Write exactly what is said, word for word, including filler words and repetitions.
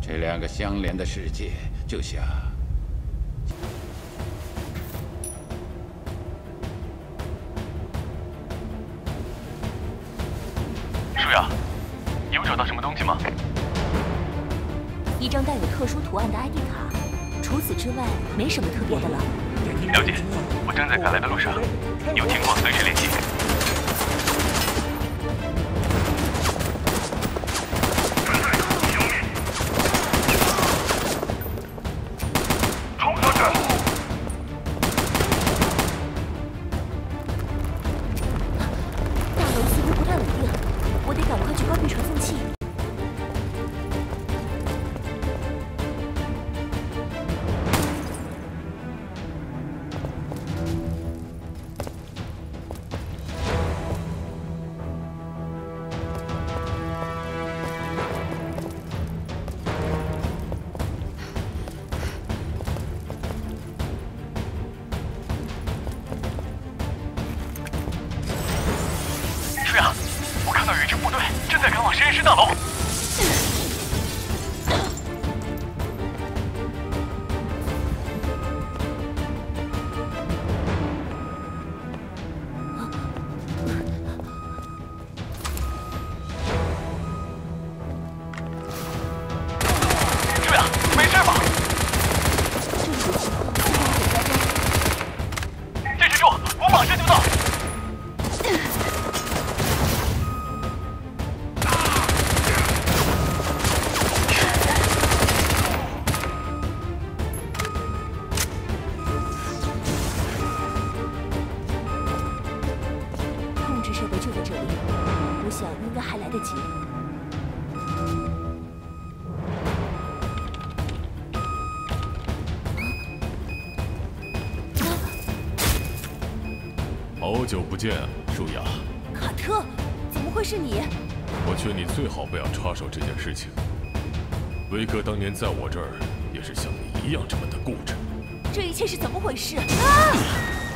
这两个相连的世界，就像…… 舒雅，有找到什么东西吗？ 一张带有特殊图案的 I D 卡，除此之外没什么特别的了。 了解，我正在赶来的路上，有情况随时联系。 大楼。这样，没事吧？坚持住，我马上就到。 好久不见，舒雅。 卡特，怎么会是你？ 我劝你最好不要插手这件事情。威哥当年在我这儿也是像你一样这么的固执。 这一切是怎么回事？啊！